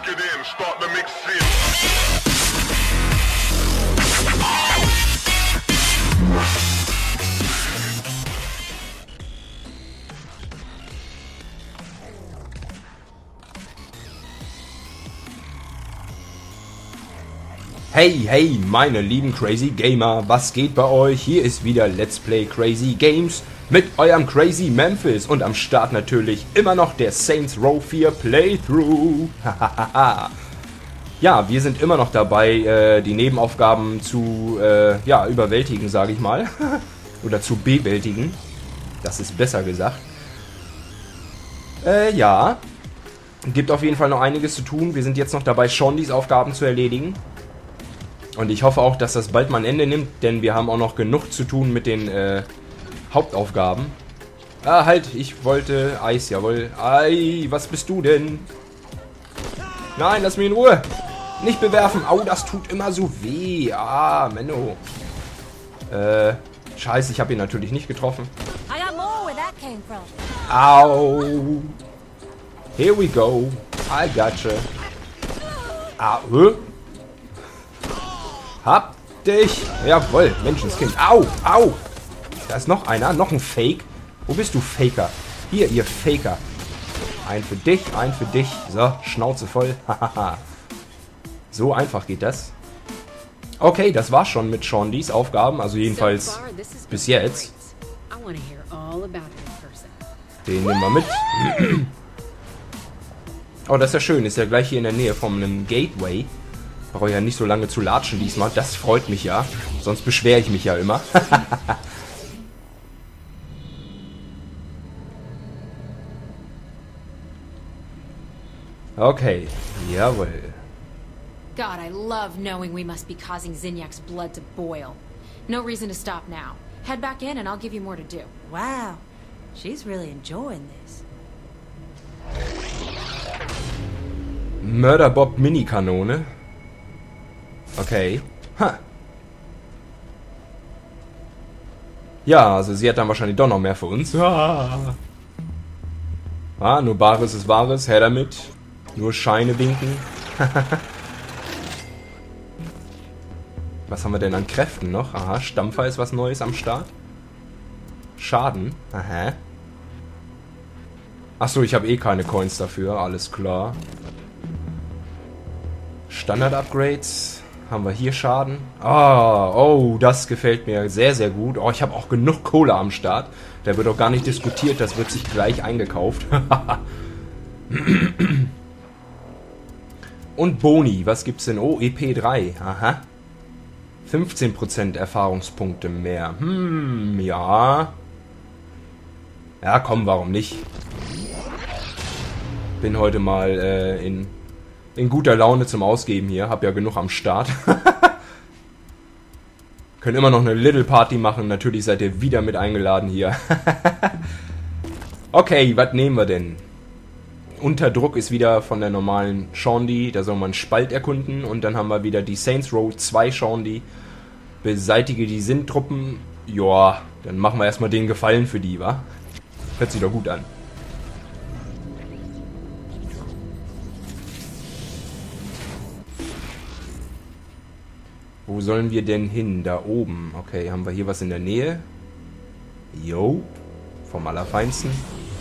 it in, start the mixing. Hey, hey, meine lieben Crazy Gamer, was geht bei euch? Hier ist wieder Let's Play Crazy Games mit eurem Crazy Memphis und am Start natürlich immer noch der Saints Row 4 Playthrough. Ja, wir sind immer noch dabei, die Nebenaufgaben zu überwältigen, sage ich mal. Oder zu bewältigen. Das ist besser gesagt. Ja. Gibt auf jeden Fall noch einiges zu tun. Wir sind jetzt noch dabei, Shondys Aufgaben zu erledigen. Und ich hoffe auch, dass das bald mal ein Ende nimmt, denn wir haben auch noch genug zu tun mit den Hauptaufgaben. Ah, halt, ich wollte Eis, jawohl. Ei, was bist du denn? Nein, lass mich in Ruhe. Nicht bewerfen. Au, das tut immer so weh. Ah, Menno. Scheiße, ich habe ihn natürlich nicht getroffen. Au. Here we go. I gotcha. Ah, Hab dich! Jawohl, Menschenskind. Au! Au! Da ist noch einer, noch ein Fake. Wo bist du, Faker? Hier, ihr Faker. Ein für dich, ein für dich. So, Schnauze voll. Hahaha. So einfach geht das. Okay, das war's schon mit Shondys Aufgaben. Also jedenfalls bis jetzt. Den nehmen wir mit. Oh, das ist ja schön. Ist ja gleich hier in der Nähe von einem Gateway. Brauche ja nicht so lange zu latschen diesmal. Das freut mich ja. Sonst beschwere ich mich ja immer. Okay. Jawohl. God, I love knowing we must be causing Zinniak's blood to boil. No reason to stop now. Head back in and I'll give you more to do. Wow. She's really enjoying this. Mörderbob Minikanone. Okay. Ha. Ja, also sie hat dann wahrscheinlich doch noch mehr für uns. Ah, nur Bares ist Wahres. Her damit. Nur Scheine winken. Was haben wir denn an Kräften noch? Aha, Stampfer ist was Neues am Start. Schaden. Aha. Achso, ich habe eh keine Coins dafür. Alles klar. Standard-Upgrades. Haben wir hier Schaden? Oh, das gefällt mir sehr, sehr gut. Oh, ich habe auch genug Kohle am Start. Da wird auch gar nicht diskutiert, das wird sich gleich eingekauft. Und Boni, was gibt's denn? Oh, EP3. Aha. 15% Erfahrungspunkte mehr. Ja. Ja, komm, warum nicht? Bin heute mal in guter Laune zum Ausgeben hier. Hab ja genug am Start. Können immer noch eine Little Party machen. Natürlich seid ihr wieder mit eingeladen hier. Okay, was nehmen wir denn? Unterdruck ist wieder von der normalen Shondy. Da soll man Spalt erkunden. Und dann haben wir wieder die Saints Row 2 Shondy. Beseitige die Sintruppen. Joa, dann machen wir erstmal den Gefallen für die, wa? Hört sich doch gut an. Wo sollen wir denn hin? Da oben. Okay, haben wir hier was in der Nähe? Jo. Vom Allerfeinsten.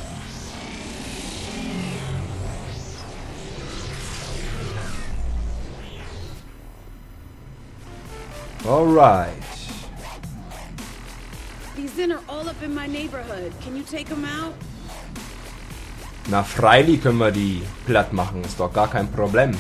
Alright. These Zin are all up in my neighborhood. Can you take them out? Na, freilich können wir die platt machen. Ist doch gar kein Problem.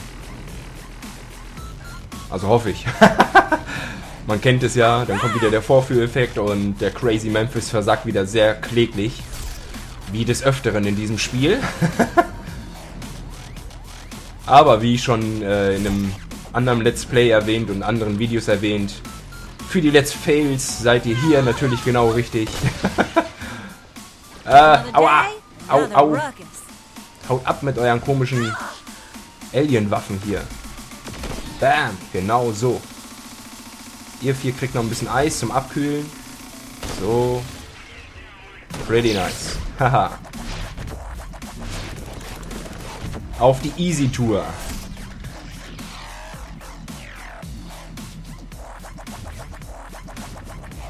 Also hoffe ich. Man kennt es ja, dann kommt wieder der Vorführeffekt und der Crazy Memphis versagt wieder sehr kläglich. Wie des Öfteren in diesem Spiel. Aber wie schon in einem anderen Let's Play erwähnt und anderen Videos erwähnt, für die Let's Fails seid ihr hier natürlich genau richtig. Aua! Au! Haut ab mit euren komischen Alien-Waffen hier. Bam! Genau so. Ihr vier kriegt noch ein bisschen Eis zum Abkühlen. So. Pretty nice. Haha. Auf die Easy Tour.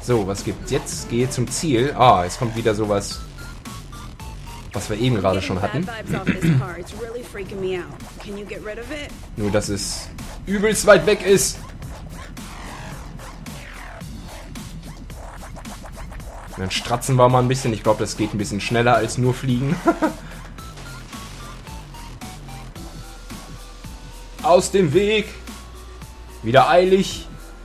So, was gibt's jetzt? Gehe zum Ziel. Ah, jetzt kommt wieder sowas, was wir eben gerade schon hatten. Nur, dass es übelst weit weg ist. Dann stratzen wir mal ein bisschen. Ich glaube, das geht ein bisschen schneller als nur fliegen. Aus dem Weg. Wieder eilig.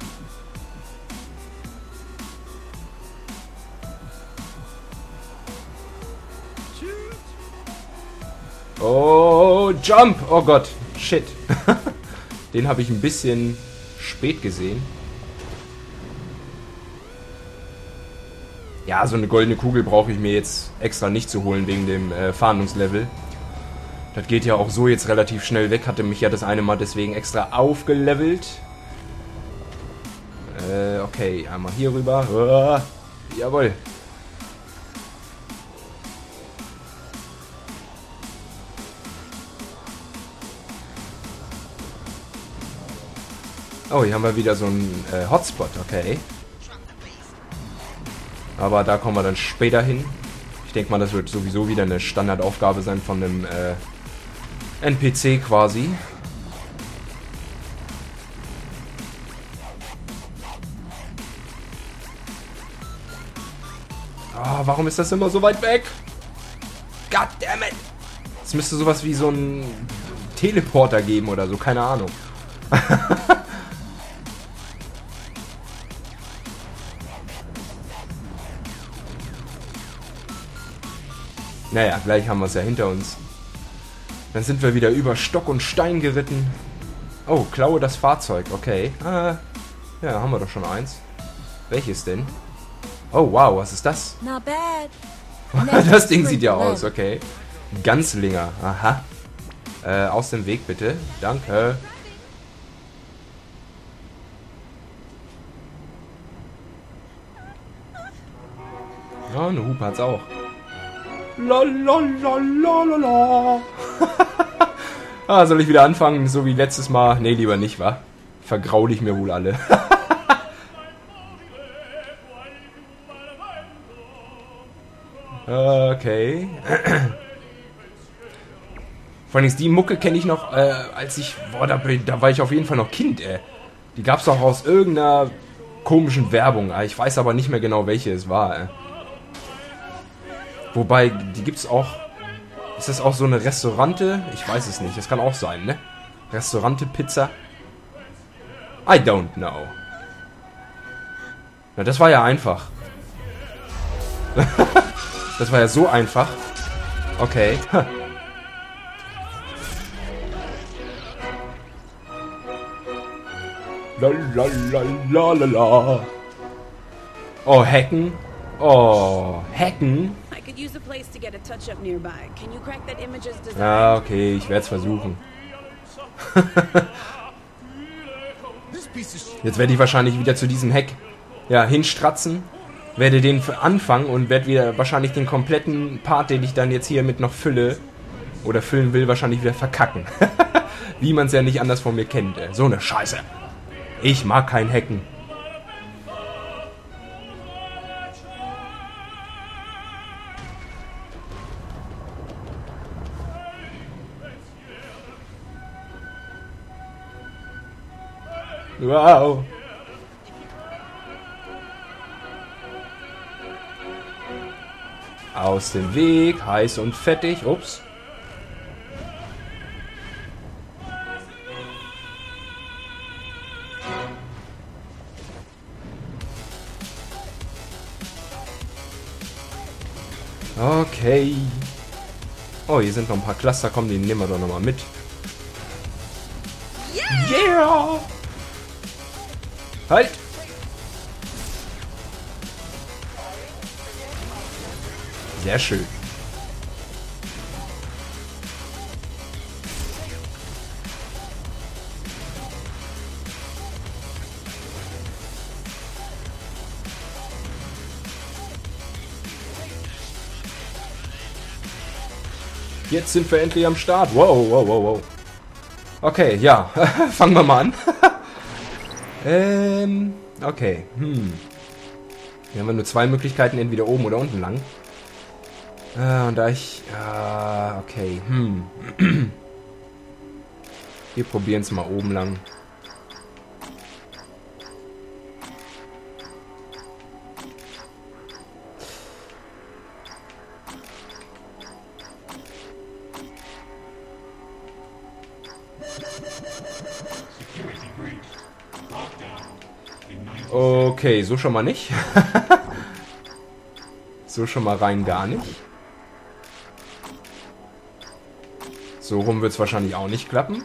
Oh, Jump! Oh Gott, shit. Den habe ich ein bisschen spät gesehen. Ja, so eine goldene Kugel brauche ich mir jetzt extra nicht zu holen wegen dem Fahndungslevel. Das geht ja auch so jetzt relativ schnell weg. Hatte mich ja das eine Mal deswegen extra aufgelevelt. Okay, einmal hier rüber. Jawohl. Oh, hier haben wir wieder so einen Hotspot, okay. Aber da kommen wir dann später hin. Ich denke mal, das wird sowieso wieder eine Standardaufgabe sein von einem NPC quasi. Oh, warum ist das immer so weit weg? Goddammit! Es müsste sowas wie so ein Teleporter geben oder so, keine Ahnung. Naja, gleich haben wir es ja hinter uns. Dann sind wir wieder über Stock und Stein geritten. Oh, klaue das Fahrzeug, okay. Ja, haben wir doch schon eins. Welches denn? Oh, wow, was ist das? Not bad. Das Ding sieht ja aus, okay. Ganzlinger, aha. Aus dem Weg bitte, danke. Ja, eine Hupe hat's auch. Lalalala. Ah, soll ich wieder anfangen, so wie letztes Mal? Nee, lieber nicht, wa? Vergraul ich mir wohl alle. Okay. Vor allem die Mucke kenne ich noch, als ich... Boah, da war ich auf jeden Fall noch Kind, ey. Die gab's doch aus irgendeiner komischen Werbung. Ich weiß aber nicht mehr genau, welche es war, ey. Wobei, die gibt's auch... Ist das auch so eine Restaurante? Ich weiß es nicht. Das kann auch sein, ne? Restaurante-Pizza? I don't know. Na, das war ja einfach. Das war ja so einfach. Okay. Lalalala. Oh, hacken. Oh, hacken. Ja, okay, ich werde es versuchen. Jetzt werde ich wahrscheinlich wieder zu diesem Hack hinstratzen. Werde den anfangen und werde wieder wahrscheinlich den kompletten Part, den ich dann jetzt hier mit noch fülle oder füllen will, wahrscheinlich wieder verkacken. Wie man es ja nicht anders von mir kennt. So eine Scheiße. Ich mag kein Hacken. Wow. Aus dem Weg, heiß und fettig. Ups. Okay. Oh, hier sind noch ein paar Cluster. Komm, die nehmen wir doch nochmal mit. Yeah! Halt! Sehr schön. Jetzt sind wir endlich am Start. Wow, wow, wow, wow. Okay, ja. Fangen wir mal an. Okay. Hier haben wir nur zwei Möglichkeiten, entweder oben oder unten lang. Und da ich... okay. Wir probieren es mal oben lang. Okay, so schon mal nicht. So schon mal rein gar nicht. So rum wird es wahrscheinlich auch nicht klappen.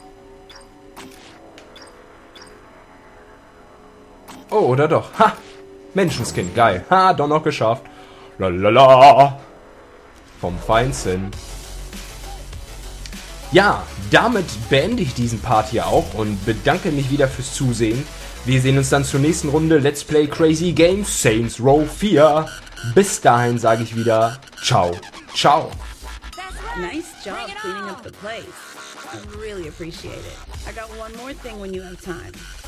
Oh, oder doch? Ha! Menschenskin, geil. Ha, doch noch geschafft. Lalala. Vom Feinsten. Ja, damit beende ich diesen Part hier auch und bedanke mich wieder fürs Zusehen. Wir sehen uns dann zur nächsten Runde Let's Play Crazy Games Saints Row 4. Bis dahin sage ich wieder ciao, ciao. Nice job cleaning up the place. I really appreciate it. I got one more thing when you have time.